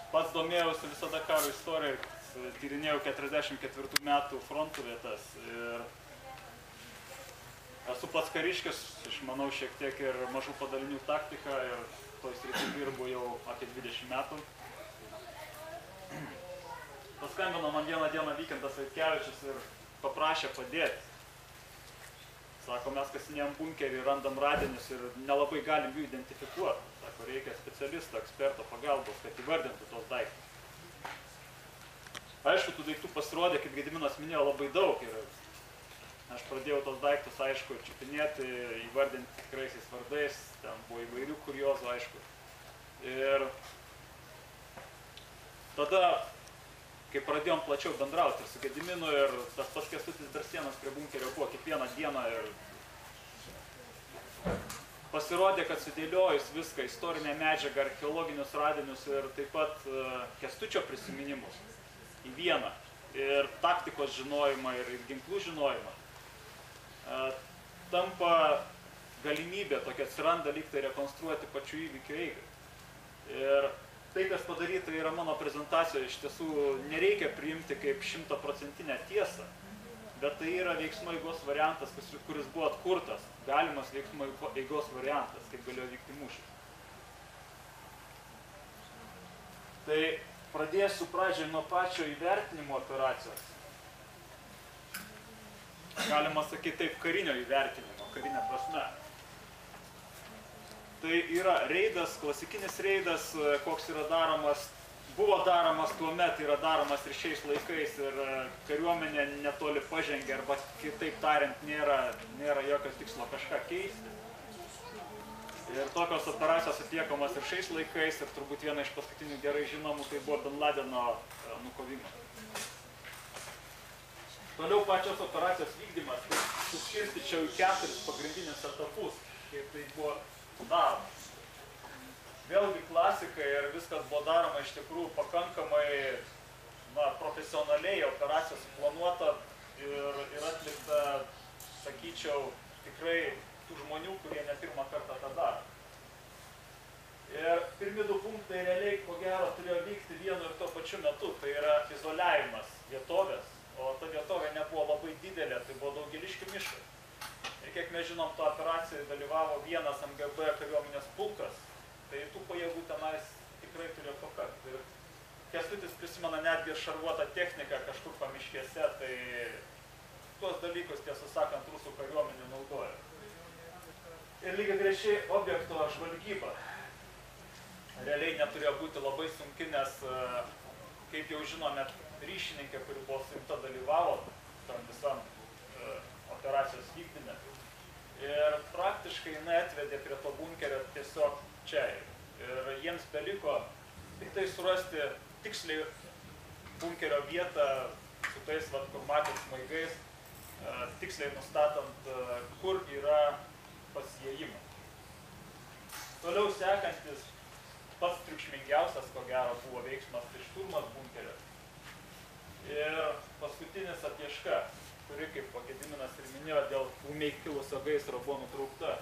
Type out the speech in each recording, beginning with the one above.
Pats domėjausi visada karo istoriją, tyrinėjau 44 metų frontų vietas ir esu pats kariškis, išmanau šiek tiek ir mažų padalinių taktiką ir toj srity dirbu jau apie 20 metų. Paskambino man vieną dieną Vykintas Vaitkevičius ir paprašė padėti. Sako, mes kasinėjom bunkerį, randam radinius ir nelabai galim jų identifikuoti. Sako, reikia specialisto, eksperto pagalbos, kad įvardintų tos daiktus. Aišku, tų daiktų pasirodė, kaip Gediminas minėjo, labai daug ir aš pradėjau tos daiktus, aišku, čiupinėti, įvardinti tikraisiais vardais, ten buvo įvairių kuriozų, aišku. Ir tada, kai pradėjom plačiau bendrauti ir su Gediminu, ir tas pats Kęstutis Bersėnas prie bunkerio buvo kiekvieną dieną ir pasirodė, kad sudėliojus viską, istorinę medžiagą, archeologinius radinius ir taip pat Kęstučio prisiminimus į vieną ir taktikos žinojimą ir ginklų žinojimą, tampa galimybė tokia atsiranda lyg tai rekonstruoti pačių įvykių eigą. Ir tai, kas padaryta yra mano prezentacijoje, iš tiesų nereikia priimti kaip 100% tiesą, bet tai yra veiksmų eigos variantas, kuris buvo atkurtas, galimas veiksmų eigos variantas, kaip galėjo vykti mūšis. Tai pradėsiu pradžiai nuo pačio įvertinimo operacijos. Galima sakyti taip, karinio įvertinimo, karinė prasme. Tai yra reidas, klasikinis reidas, koks yra daromas, buvo daromas tuo metu, yra daromas ir šiais laikais ir kariuomenė netoli pažengia, arba kitaip tariant, nėra jokio tikslo kažką keisti. Ir tokios operacijos atliekamas ir šiais laikais ir turbūt viena iš paskutinių gerai žinomų tai buvo Bin Ladeno nukovimas. Toliau pačios operacijos vykdymas, tai suskirstyčiau į 4 pagrindinius etapus, kaip tai buvo daroma. Vėlgi klasika ir viskas buvo daroma iš tikrųjų pakankamai profesionaliai, operacijos planuota ir atlikta, sakyčiau, tikrai tų žmonių, kurie ne pirmą kartą tą daro. Ir pirmi 2 punktai realiai, ko gero, turėjo vykti vienu ir tuo pačiu metu, tai yra izoliavimas vietovės, o ta vietovė nebuvo labai didelė, tai buvo Daugėliškių miškas. Ir kiek mes žinom, to operacijoje dalyvavo vienas MGB kariuomenės pulkas, tai tų pajėgų tenais tikrai turėjo pakakti. Ir Kęstutis prisimena netgi šarvuotą techniką kažkur pamiškėse, tai tuos dalykus, tiesą sakant, rusų kariuomenė naudoja. Ir lygiai grečiai objekto žvalgyba. Realiai neturėjo būti labai sunki, nes, kaip jau žinome, ryšininkė, kuri buvo suimta, dalyvavo tam visam operacijos vykdyme. Ir praktiškai jinai atvedė prie to bunkerio tiesiog čia. Ir jiems beliko tik tai surasti tiksliai bunkerio vietą su tais, kur matėt smaigais, tiksliai nustatant, kur yra pasiėjimas. Toliau sekantis, pats triukšmingiausias, ko gero, buvo veiksmas tai šturmas bunkerio. Ir paskutinis apieška, kuri, kaip Gediminas ir minėjo, dėl ūmiai kilusio gaisro buvo nutraukta.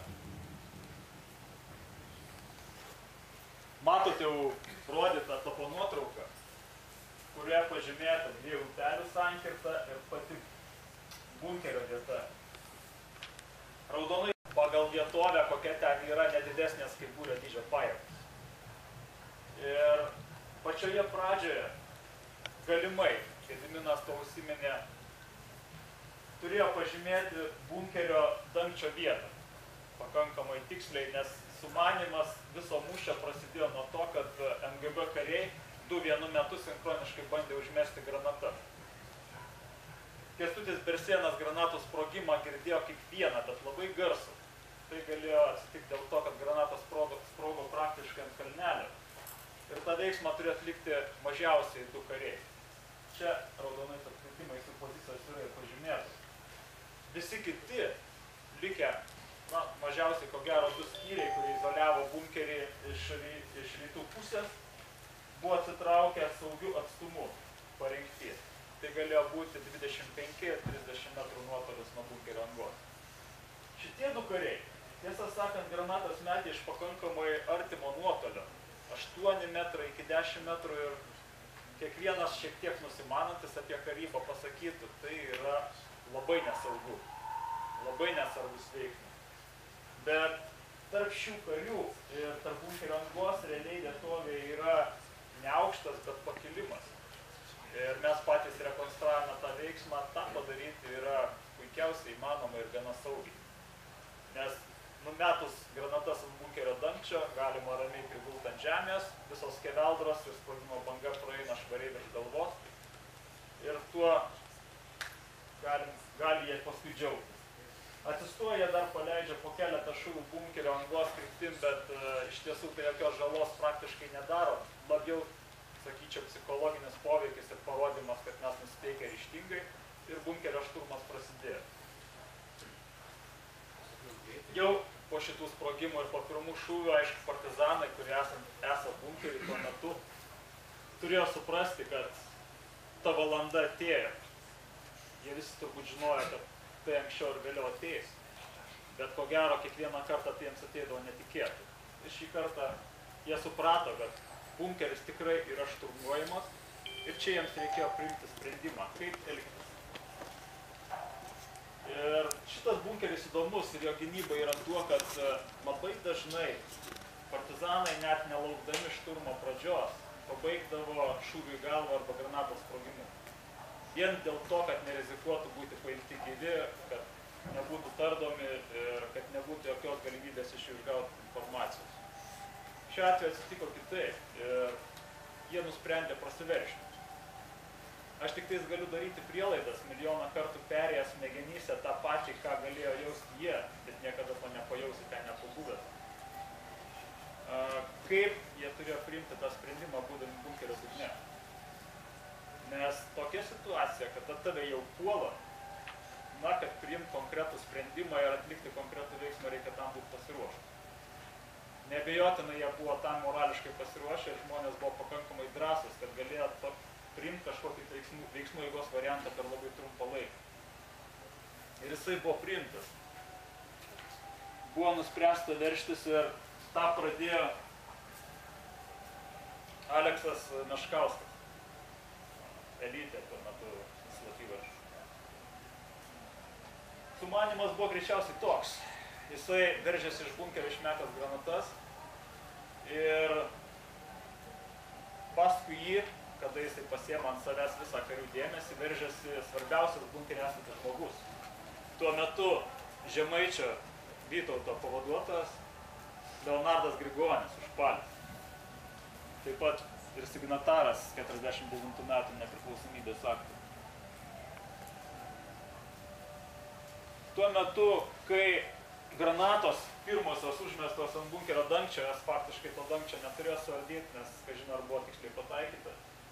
Matote jau rodytą topo nuotrauką, kurioje pažymėta 2 upelių sankirta ir pati bunkerio vieta. Raudonai pagal vietovę, kokia ten yra, nedidesnės kaip būrio dydžio pajėgos. Ir pačioje pradžioje galimai, Gediminas to užsiminė, turėjo pažymėti bunkerio dangčio vietą pakankamai tiksliai, nes sumanymas viso mūšio prasidėjo nuo to, kad MGB kariai 2 vienu metu sinchroniškai bandė užmesti granatą. Kęstutis Bersėnas granatų sprogimą girdėjo kaip vieną, bet labai garsų. Tai galėjo atsitikti dėl to, kad granatas sprogo praktiškai ant kalnelio. Ir tą veiksmą turėjo atlikti mažiausiai 2 kariai. Čia raudonais apskritimais ir pozicijos yra ir pažymėtos. Visi kiti likę, mažiausiai ko gero 2 skyriai, kurie izoliavo bunkerį iš rytų pusės, buvo atsitraukę saugių atstumų parengti. Tai galėjo būti 25-30 metrų nuotolis nuo bunkerio angos. Šitie 2 kariai, tiesą sakant, granatas metė iš pakankamai artimo nuotolio, 8 metrai iki 10 metrų ir kiekvienas šiek tiek nusimanantis apie karybą pasakytų, tai yra labai nesaugu, labai nesaugus veiksmas. Bet tarp šių karių ir tarp bunkerio angos realiai vietovė yra neaukštas, bet pakilimas. Ir mes patys rekonstravome tą veiksmą, tą padaryti yra puikiausiai įmanoma ir gana saugiai. Nes numetus granatas ant bunkerio dangčio galima ramiai prigulti ant žemės, visos skeveldros ir sprogimo banga praeina švariai virš galvos ir tuo gali jie paskui džiaugtis. Atsistoję dar paleidžia po keletą šūvių bunkerio angos kryptim, bet iš tiesų tai jokios žalos praktiškai nedaro. Labiau, sakyčiau, psichologinis poveikis ir parodymas, kad mes nusiteikę ryžtingai ir bunkerio šturmas prasidėjo. Jau po šitų sprogimų ir po pirmų šūvių, aišku, partizanai, kurie esą bunkerį tuo metu, turėjo suprasti, kad ta valanda atėjo. Jie visi turbūt žinojo, kad tai anksčiau ir vėliau ateis. Bet ko gero, kiekvieną kartą tai jiems ateidavo netikėtai. Ir šį kartą jie suprato, kad bunkeris tikrai yra šturmuojamas ir čia jiems reikėjo priimti sprendimą, kaip elgtis. Ir šitas bunkeris įdomus ir jo gynyba yra tuo, kad labai dažnai partizanai net nelaukdami šturmo pradžios pabaigdavo šūvių į galvą arba granatos sprogimu. Vien dėl to, kad nerizikuotų būti paimti gyvi, kad nebūtų tardomi ir kad nebūtų jokios galimybės iš jų išgauti informacijos. Šiuo atveju atsitiko kitaip ir jie nusprendė prasiveržti. Aš tik tais galiu daryti prielaidas, milijoną kartų perėjęs smegenyse tą patį, ką galėjo jausti jie, bet niekada to nepajausi ten nepabuvęs. Kaip jie turėjo priimti tą sprendimą, būdami bunkerio dugne? Nes tokia situacija, kada tave jau puola, kad priimti konkretų sprendimą ir atlikti konkretų veiksmą, reikia tam būti pasiruošus. Neabejotinai jie buvo tam morališkai pasiruošę ir žmonės buvo pakankamai drąsūs, kad galėjo priimti kažkokį veiksmų eigos variantą per labai trumpą laiką. Ir jisai buvo priimtas. Buvo nuspręsta veržtis ir tą pradėjo Aleksas Meškauskas, elitė tuo metu slapyvardis. Sumanymas buvo greičiausiai toks. Jisai veržėsi iš bunkerio išmetęs granatas ir paskui jį, kada jisai pasiema ant savęs visą karių dėmesį, veržėsi svarbiausias bunkerį esantis žmogus. Tuo metu Žemaičio Vytauto pavaduotojas Leonardas Grigonis užpalis. Taip pat ir signataras 49 metų nepriklausomybės akto. Tuo metu, kai granatos pirmosios užmestos ant bunkerio dangčio, jas faktiškai to dangčio neturėjo suardyti, nes, kažin ar buvo tiksliai pataikyta.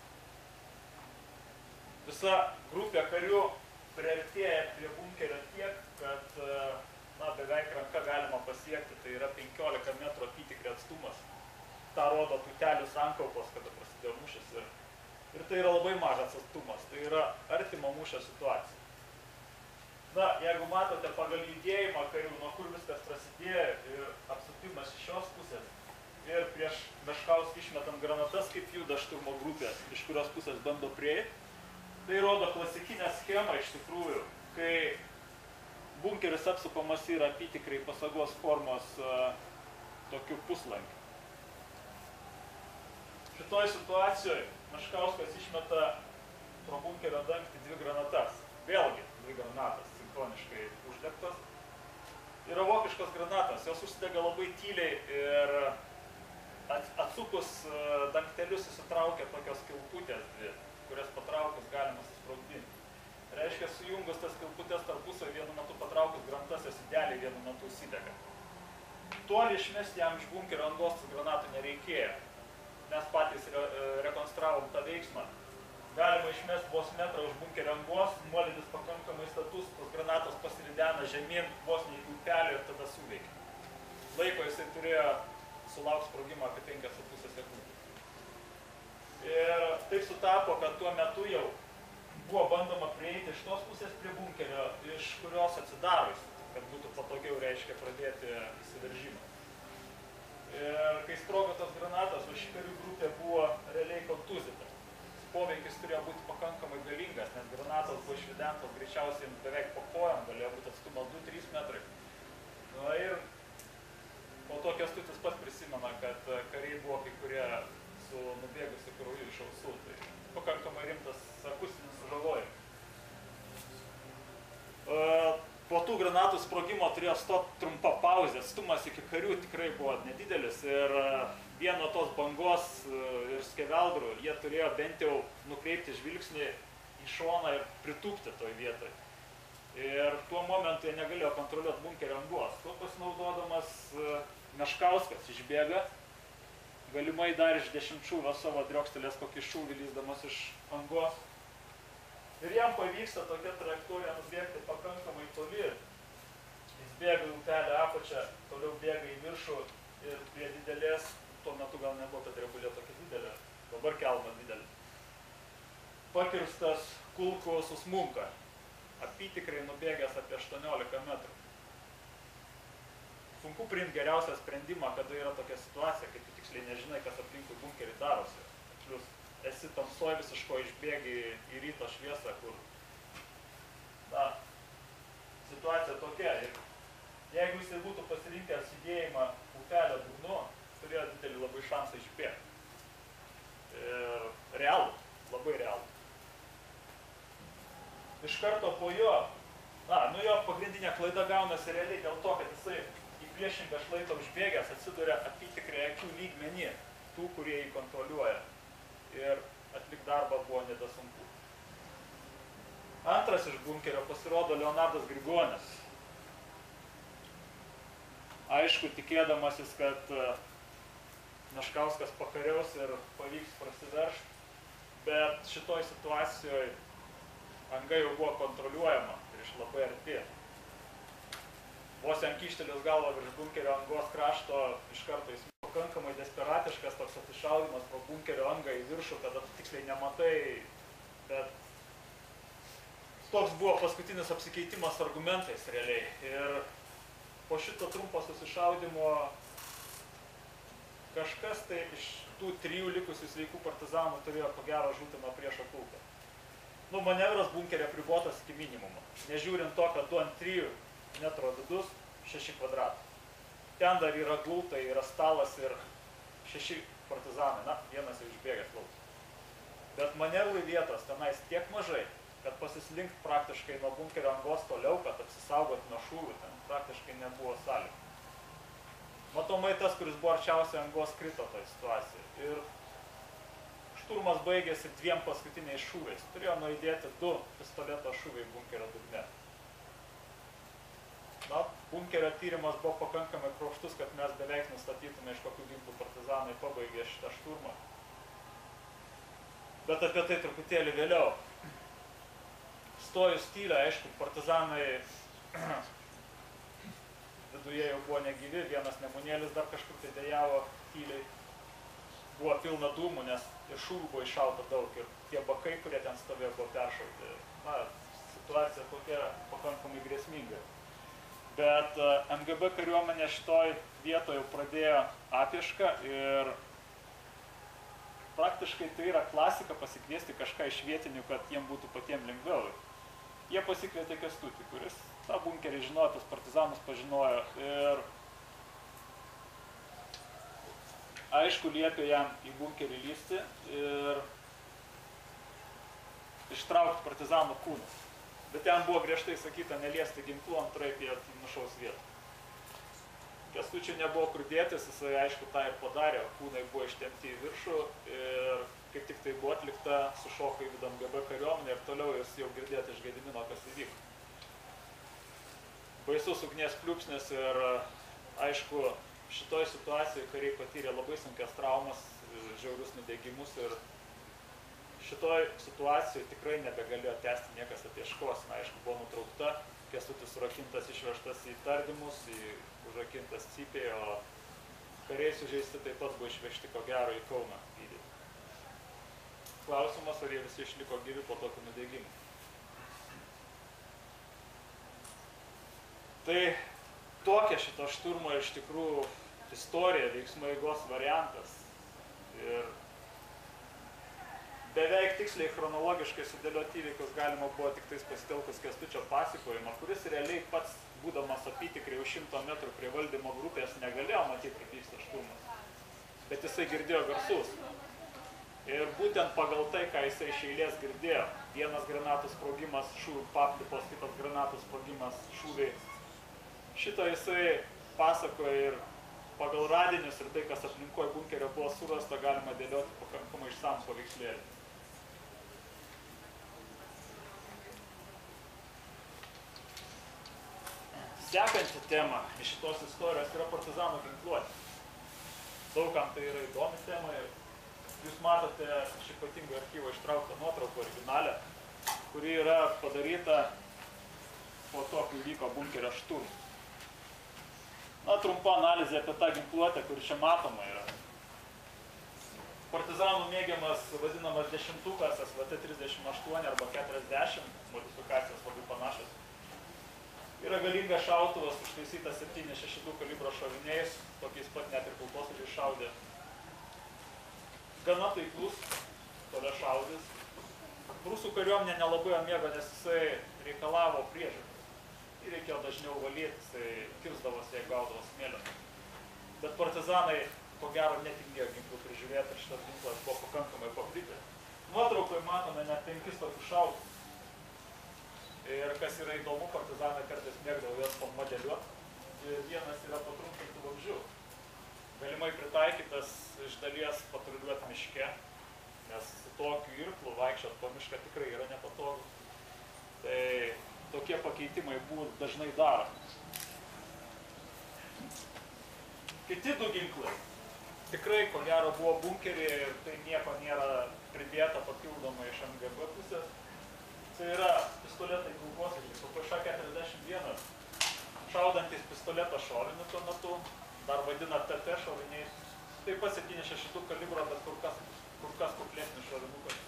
Visa grupė karių priartėja prie bunkerio tiek, kad beveik ranka galima pasiekti, tai yra 15 metrų apytikrį atstumas. Ta rodo tutelių sankaupos, kada prasidėjo mūšis ir tai yra labai mažas atstumas, tai yra artimo mūšio situacija. Jeigu matote pagal judėjimą karių, nuo kur viskas prasidėjo ir apsupimas iš šios pusės ir prieš Meškauską išmetant granatas, kaip juda šturmo grupė, iš kurios pusės bando prieiti, tai rodo klasikinę schemą iš tikrųjų, kai bunkeris apsupamas yra apytikriai pasagos formos tokiu puslankiu. Šitoj situacijoje Meškauskas išmeta pro bunkerio dangtį 2 granatas. Vėlgi 2 granatas, sinchroniškai uždegtas. Yra vokiškas granatas, jos užsidega labai tyliai ir atsukus dangtelius įsitraukia tokios kilputės 2, kurias patraukus galima susprogdinti. Reiškia, sujungus tas kilputės tarpusavy vienu metu patraukus granatas, jos idealiai vienu metu užsidega. Toli išmesti jam iš bunkerio angos granatų nereikėjo. Mes patys rekonstravom tą veiksmą. Galima išmesti vos metrą už bunkerio angos, nuolydis pakankamai status, tos granatos pasiridena žemyn, vos ne iki upelio ir tada suveikia. Laiko jisai turėjo sulaukti sprogimą apie 5,5 sekundės. Ir taip sutapo, kad tuo metu jau buvo bandoma prieiti iš tos pusės prie bunkerio, iš kurios atsidaro, kad būtų patogiau, reiškia, pradėti įsiveržimą. Ir kai sprogo tas granatas, ši karių grupė buvo realiai kontūzita. Poveikis turėjo būti pakankamai galingas, nes granatos buvo išvidentos greičiausiai beveik po kojom, galėjo būti atstumas 2-3 metrai. Na ir po to Kęstutis pats prisimena, kad kariai buvo kai kurie su nubėgusiu krauju iš ausų, tai pakankamai rimtas akustinis sužalojimas. Po tų granatų sprogimo turėjo stoti trumpa pauzė, atstumas iki karių tikrai buvo nedidelis ir vieno tos bangos ir skeveldrų jie turėjo bent jau nukreipti žvilgsnį į šoną ir pritūpti toj vietoj. Ir tuo momentu jie negalėjo kontroliuoti bunkerio angos. Tuo pasinaudodamas Meškauskas išbėga, galimai dar iš 10 šūvio savo driokstelės kokį šūvį lįsdamas iš angos. Ir jam pavyksta tokia trajektorija nubėgti pakankamai toli. Jis bėga į upelio apačią, toliau bėga į viršų ir prie didelės, tuo metu gal nebuvo, kad Drebulė tokia didelė, dabar Kelma didelė. Pakirstas kulkų susmunka, apytikrai nubėgęs apie 18 metrų. Sunku priimti geriausią sprendimą, kada yra tokia situacija, kai tu tiksliai nežinai, kas aplinkui bunkerį darosi. Plius esi tamsoj visiško išbėgi į ryto šviesą, kur situacija tokia. Ir jeigu jisai būtų pasirinkęs judėjimą upelio dugnu, turėjo didelį labai šansą išbėgti. Ir realų, labai realų. Iš karto po jo, jo pagrindinė klaida gaunasi realiai dėl to, kad jisai į priešingą šlaitą užbėgęs atsiduria apytikrai akių lygmenį tų, kurie jį kontroliuoja. Ir atlik darbą buvo nedasunku. Antras iš bunkerio pasirodo Leonardas Grigonis. Aišku, tikėdamasis, kad Meškauskas pakariaus ir pavyks prasiveržti, bet šitoj situacijoje anga jau buvo kontroliuojama ir iš labai arti. Vos jam kyštelės galva virš bunkerio angos krašto, iš karto jis pakankamai desperatiškas toks atsišaudimas pro bunkerio angą į viršų, kada tu tiksliai nematai, bet toks buvo paskutinis apsikeitimas argumentais realiai. Ir po šito trumpo susišaudimo kažkas tai iš tų 3 likusių sveikų partizanų turėjo ko gero žūti nuo priešo kulką. Manevras bunkerio apribotas iki minimumo, nežiūrint to, kad 2 ant 3 metro vidus 6 kvadratų. Ten dar yra gultai, yra stalas ir 6 partizanai, vienas jau išbėgęs lauk. Bet manevrui vietos tenais tiek mažai, kad pasislinkt praktiškai nuo bunkerio angos toliau, kad apsisaugot nuo šūvių, ten praktiškai nebuvo sąlygų. Matomai tas, kuris buvo arčiausiai angos, krito toj situacijai. Ir šturmas baigėsi 2 paskutiniais šūviais. Turėjo nuėdėti 2 pistoleto šūviai bunkerio dugne. Bunkerio tyrimas buvo pakankamai kruopštus, kad mes beveik nustatytume, iš kokių ginklų partizanai pabaigė šitą šturmą. Bet apie tai truputėlį vėliau. Stojus tylę, aišku, partizanai viduje jau buvo negyvi, vienas nemunėlis dar kažkur tai dejavo tyliai. Buvo pilna dūmų, nes ir šūvių buvo iššauta daug ir tie bakai, kurie ten stovėjo, buvo peršauti. Situacija tokia pakankamai grėsminga. Bet MGB kariuomenė šitoj vietoje pradėjo apiešką ir praktiškai tai yra klasika pasikviesti kažką iš vietinių, kad jiem būtų patiem lengviau. Jie pasikvietė Kęstutį, kuris tą bunkerį žinojo, tas partizanus pažinojo ir aišku liepė jam į bunkerį lįsti ir ištraukti partizanų kūnus. Bet ten buvo griežtai sakyta neliesti ginklų, antraip jie nušaus vietą. Kęstučiui nebuvo kur dėtis, jisai aišku tą ir padarė, kūnai buvo ištempti į viršų ir kaip tik tai buvo atlikta, sušoko į vidų MGB kariuomenę ir toliau jūs jau girdėjote iš Gedimino, kas įvyko. Baisus ugnies pliūpsnis ir aišku šitoj situacijoje kariai patyrė labai sunkias traumas, žiaurius nudegimus ir šitoj situacijoje tikrai nebegalėjo tęsti niekas apieškos. Aišku, buvo nutraukta, Kęstutis surakintas išvežtas į tardymus, užrakintas Cypėje, o kariai sužeisti taip pat buvo išvežti ko gero į Kauną gydyti. Klausimas, ar jie visi išliko gyvi po tokių nudegimų. Tai tokia šito šturmo iš tikrųjų istorija, veiksmų eigos variantas. Ir beveik tiksliai chronologiškai sudėlioti įvykius galima buvo tik tais pasitelkus Kęstučio pasakojimą, kuris realiai pats, būdamas apytikriai už 100 metrų prie valdymo grupės, negalėjo matyti, kaip vyksta šturmas. Bet jisai girdėjo garsus. Ir būtent pagal tai, ką jisai iš eilės girdėjo, vienas granatų sprogimas, paplipos, kitas granatų sprogimas, šūviai. Šito jisai pasakoja ir pagal radinius ir tai, kas aplinkoje bunkerio buvo surasta, galima dėlioti pakankamai išsamų paveikslėlį. Sekanti tema iš šitos istorijos yra partizanų ginkluotė. Daugam tai yra įdomi tema ir jūs matote iš ypatingo archyvo ištrauktą nuotrauką originalę, kuri yra padaryta po to, kai vyko bunkerio šturmas. Na, trumpa analizė apie tą ginkluotę, kuri čia matoma yra. Partizanų mėgiamas vadinamas dešimtukas, SVT-38 arba 40, modifikacijos labai panašios. Yra galingas šautuvas, užtaisytas 7,62 kalibro šoviniais, tokiais pat net ir kulkosvaidžiais šaudė. Gana taiklus, tolia šaudys. Prūsų kariuomenė nelabai mėgo, nes jisai reikalavo priežiūros. Jį reikėjo dažniau valyti, jisai kirsdavosi, jei gaudavo smėlio. Bet partizanai, ko gero, netingėjo ginklų prižiūrėti ir šitas ginklas buvo pakankamai paplitęs. Nuotraukoje matome net 5 tokius šautuvus. Ir kas yra įdomu, partizanai kartais mėgdavo jas pamodeliuoti. Vienas yra patrumpintų vabzdžių. Galimai pritaikytas iš dalies patruliuoti miške, nes su tokiu irklu vaikščiot po mišką tikrai yra nepatogu. Tai tokie pakeitimai buvo dažnai daromi. Kiti du ginklai. Tikrai, ko gero, buvo bunkeryje ir tai nieko nėra pridėta papildomai iš MGB pusės. Tai yra pistoletai kulkosvaidžiai, PPŠ-41, šaudantis pistoletą šoviniu tuo metu, dar vadina TT šoviniais. Taip pat 7,62 kalibro, bet kur kas kuklesnis šovinukas.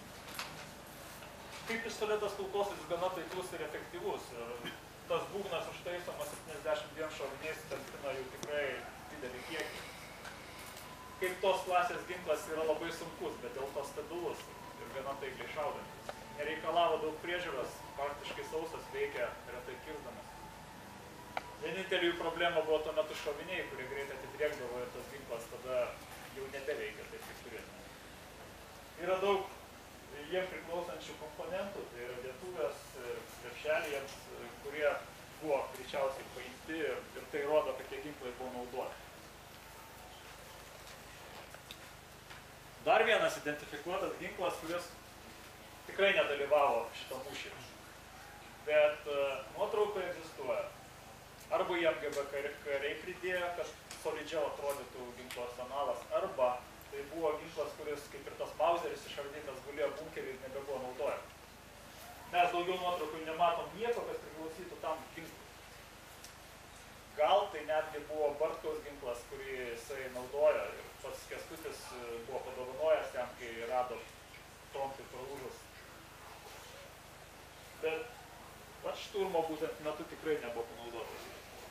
Kaip pistoletas kulkosvaidis gana taiklus ir efektyvus. Ir tas būgnas užtaisomas 72 šoviniais talpina jau tikrai didelį kiekį. Kaip tos klasės ginklas yra labai sunkus, bet dėl to stabilus ir gana taikliai šaudantis. Nereikalavo daug priežiūros, praktiškai sausas veikia retai kirsdamas. Vienintelė jų problema buvo tuo metu šoviniai, kurie greitai atidrėkdavo ir tas ginklas tada jau nebeveikia taip, kaip turėtume. Yra daug jiem priklausančių komponentų, tai yra dėtuvės ir krepšelės, kurie buvo greičiausiai paimti ir tai rodo, kad tie ginklai buvo naudoti. Dar vienas identifikuotas ginklas, kuris tikrai nedalyvavo šitą mūšį, bet nuotraukoje egzistuoja. Arba jie MGB kariai pridėjo, kad solidžiau atrodytų ginklo arsenalas, arba tai buvo ginklas, kuris, kaip ir tas Mauseris išardytas, gulėjo bunkerį ir nebebuvo naudojamas. Mes daugiau nuotraukų nematom nieko, kas priklausytų tam ginklui. Gal tai netgi buvo Bartkaus ginklas, kurį jisai naudojo ir pats Kęstutis buvo padovanojęs jam, kai rado frontui pralūžus. Bet šturmo būtent metu tikrai nebuvo panaudotas.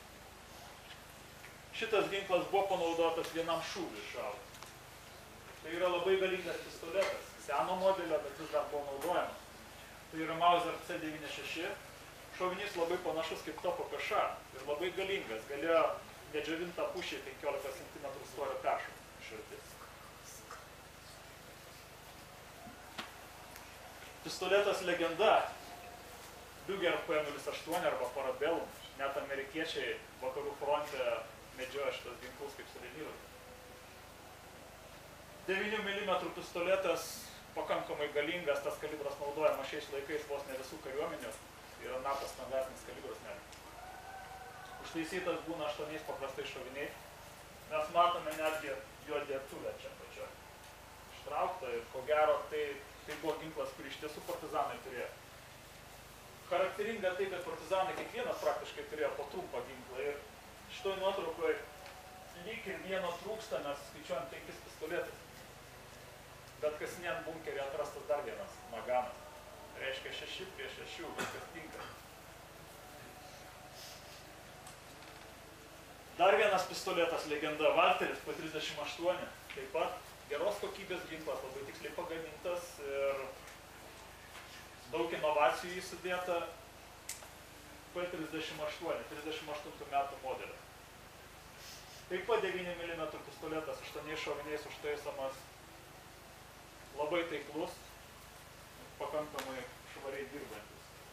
Šitas ginklas buvo panaudotas vienam šūviui šaudant. Tai yra labai galingas pistoletas, seno modelio, bet jis dar buvo naudojamas. Tai yra Mauser C96, šovinys labai panašus kaip to PPŠ ir labai galingas, galėjo nedžiavintą pušį 15 cm storio peršaudyti iš arti. Pistoletas legenda Luger P08 arba Parabellum, net amerikiečiai vakarų fronte medžioja šitas ginklus kaip suvenyrus. 9 mm pistoletas pakankamai galingas, tas kalibras naudojamas šiais laikais vos ne visų kariuomenių, yra NATO standartinis kalibras net. Užtaisytas būna 8 paprastai šoviniai. Mes matome netgi jo dėtuvę čia pačio ištrauktą ir ko gero tai buvo ginklas, kurį iš tiesų partizanai turėjo. Charakteringa tai, kad partizanai kiekvienas praktiškai turėjo po trumpą ginklą ir šitoj nuotraukoje lyg ir vieno trūksta, mes skaičiuojam 5 pistoletais. Bet kasnien bunkerį atrastas dar vienas Naganas. Reiškia 6 prieš 6, viskas tinka. Dar vienas pistoletas legenda, Valteris P38, taip pat geros kokybės ginklas, labai tiksliai pagamintas ir daug inovacijų įsudėta. P38, 38 metų modelio. Taip pat 9 mm pistoletas, 8 šoviniais užtaisomas, labai taiklus, pakankamai švariai dirbantis.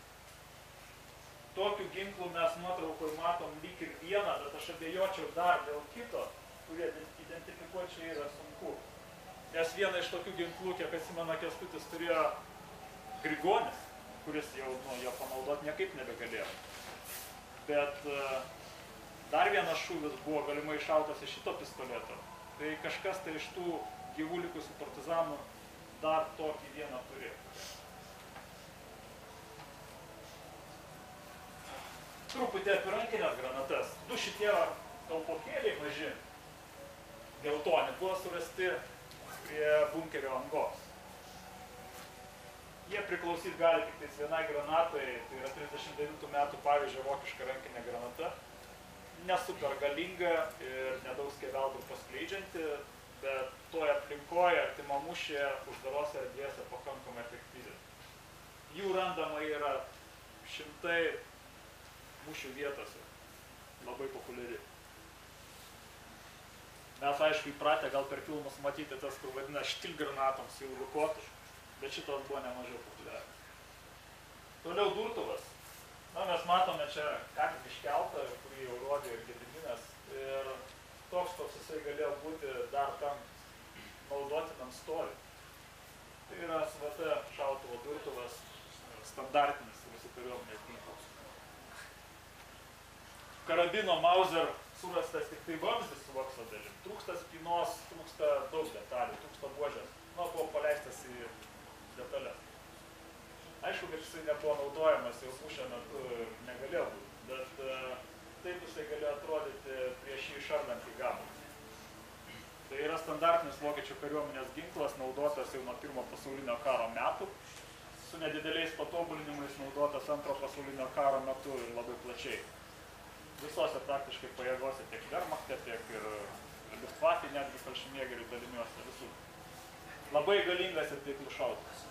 Tokių ginklų mes nuotraukoj matom lyg ir vieną, bet aš abejočiau dar dėl kito, kurie identifikuoti čia yra sunku. Nes vieną iš tokių ginklų, kiek atsimena Kęstutis, turėjo Grigonis, kuris jau jo panaudoti niekaip nebegalėjo. Bet dar vienas šūvis buvo galimai iššautas iš šito pistoleto. Tai kažkas tai iš tų gyvų likusių partizanų dar tokį vieną turėjo. Truputį apie rankinės granatas. Du šitie kalpokėliai maži, geltoni, buvo surasti prie bunkerio angos. Jie priklausyti gali tik tais vienai granatai, tai yra 39 metų pavyzdžio vokiška rankinė granata. Nesuper galinga ir nedaug skeveldų paskleidžianti, bet toje aplinkoje, artimamūšėje, uždarose erdvėse pakankamai efektyvi. Jų randama yra šimtai mūšių vietose, labai populiari. Mes aišku įpratę gal per filmus matyti tas, kur vadina štilgranatom su ilgu kotu, bet šitos buvo nemažiau populiarios. Toliau durtuvas. Na, mes matome čia ką tik iškeltą, kurį jau rodė ir Gediminas. Ir toks jisai galėjo būti dar tam naudotinam stoliui. Tai yra SVT šautuvo durtuvas, standartinis rusų kariuomenės ginklas. Karabino Mauser surastas tik tai vamzdis su vakso dalim. Trūksta spynos, trūksta daug detalių, trūksta buožės. Nu, buvo paleistas į detalės. Aišku, kad jisai nebuvo naudojamas, jau mūšio metu negalėjo būti, bet taip jisai galėjo atrodyti prieš jį išardant į gabalus. Tai yra standartinis vokiečių kariuomenės ginklas, naudotas jau nuo Pirmo pasaulinio karo metų, su nedideliais patobulinimais naudotas Antro pasaulinio karo metu ir labai plačiai. Visose praktiškai pajėgose, tiek Wehrmachte, tiek ir Luftwaffe, netgi falšmėgerių daliniuose, visur. Labai galingas ir taiklus šautuvas.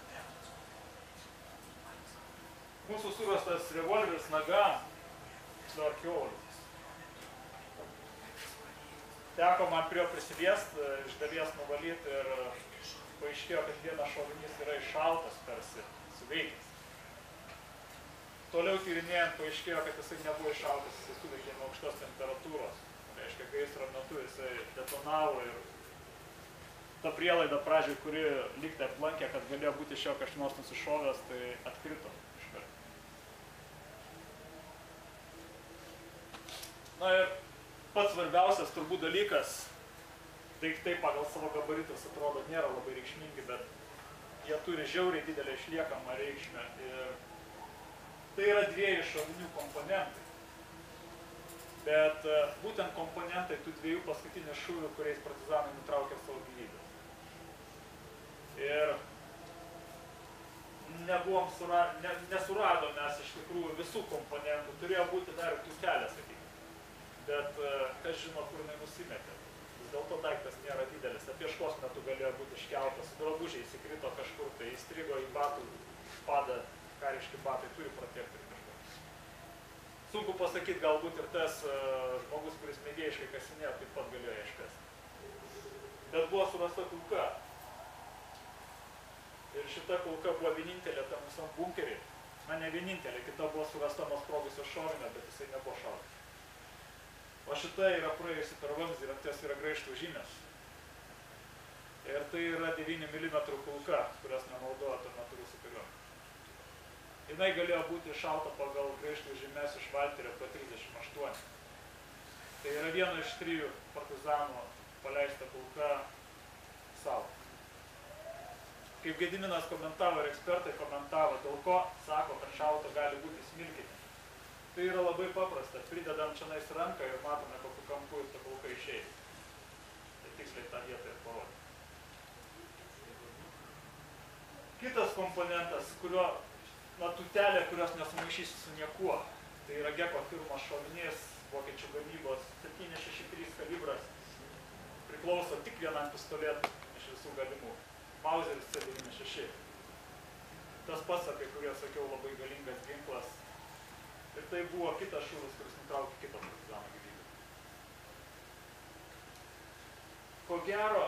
Mūsų surastas revolveris Nagant su archeologais. Teko man prie jo prisiliesti, iš dalies nuvalyti ir paaiškėjo, kad vienas šovinys yra iššautas tarsi, suveikęs. Toliau tyrinėjant paaiškėjo, kad jisai nebuvo iššautas, jisai suveikė nuo aukštos temperatūros. Reiškia, gaisro metu jisai detonavo ir ta prielaida pradžiai, kuri lygtai aplankė, kad galėjo būti iš jo kažkas nors nusišovęs, tai atkrito iškart. Na ir pats svarbiausias turbūt dalykas, daiktai pagal savo gabaritus atrodo nėra labai reikšmingi, bet jie turi žiauriai didelę išliekamą reikšmę. Ir tai yra dviejų šovinių komponentai. Bet būtent komponentai tų dviejų paskutinių šūvių, kuriais partizanai nutraukė savo gyvybę. Ir nesuradom mes iš tikrųjų visų komponentų, turėjo būti dar ir tų kelias, sakykime. Bet kas žino, kur jinai nusimetė. Vis dėlto daiktas nėra didelis. Apieškos metu galėjo būti iškeltas, drabužiai įsikrito kažkur, tai įstrigo į batų padą, kariški batai turi protektorių kažkokį. Sunku pasakyti, galbūt ir tas žmogus, kuris mėgėjiškai kasinėjo, taip pat galėjo iškasti. Bet buvo surasta kulka. Ir šita kulka buvo vienintelė tam visam bunkerį. Na, ne vienintelė, kita buvo surasta nuo sprogusio šovinio, bet jisai nebuvo šautas. O šita yra praėjusi per vamzdį ir ant ties yra graižtų žymės. Ir tai yra 9 mm kulka, kurias nenaudojo tuo metu rusų kariuomenė. Jinai galėjo būti šauta pagal graižtų žymės iš Valterio P38. Tai yra vieno iš 3 partizanų paleista kulka savo. Kaip Gediminas komentavo ir ekspertai komentavo, dėl ko sako, kad šauta gali būti smilkinė. Tai yra labai paprasta. Pridedam čionais ranką ir matome, kokiu kampu ir ta kulka išeina. Tai tiksliai tą vietą ir parodė. Kitas komponentas, kurio tūtelė, kurios nesumaišysi su niekuo. Tai yra Geko firmos šovinys vokiečių gamybos 7,63 kalibras priklauso tik vienam pistoletui iš visų galimų. Mauseris C96. Tas pats, apie kurį sakiau, labai galingas ginklas. Ir tai buvo kitas šūvis, kuris nutraukė kito partizano gyvybę. Ko gero,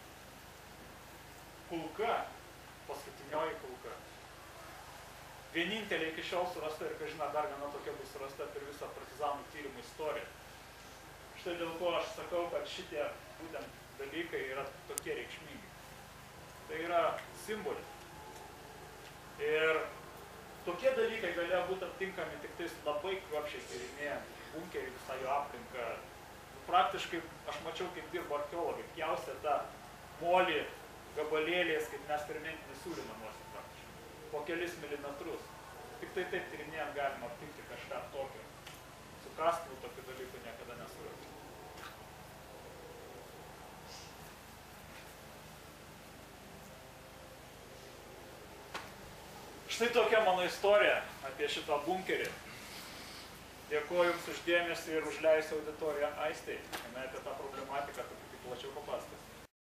kulka, paskutinioji kulka, vienintelė iki šiol surasta ir, kažina, dar viena tokia bus surasta per visą partizanų tyrimų istoriją. Štai dėl ko aš sakau, kad šitie būtent dalykai yra tokie reikšmingi. Tai yra simbolis. Ir tokie dalykai galėjo būti aptinkami tik tais labai kruopščiai tyrinėjant bunkerį, visą jo aplinką. Praktiškai aš mačiau, kaip dirbo archeologai, pjaustė tą molį gabalėlės, kaip mes fermentinį sūrį namuose praktiškai, po kelis milimetrus. Tik tai taip tyrinėjant galima aptikti kažką tokio. Su kastuvu tokių dalykų niekada nesurasti. Štai tokia mano istorija apie šitą bunkerį. Dėkuoju Jums už dėmesį ir užleisiu auditoriją Aistei, jinai apie tą problematiką truputį plačiau papasakos.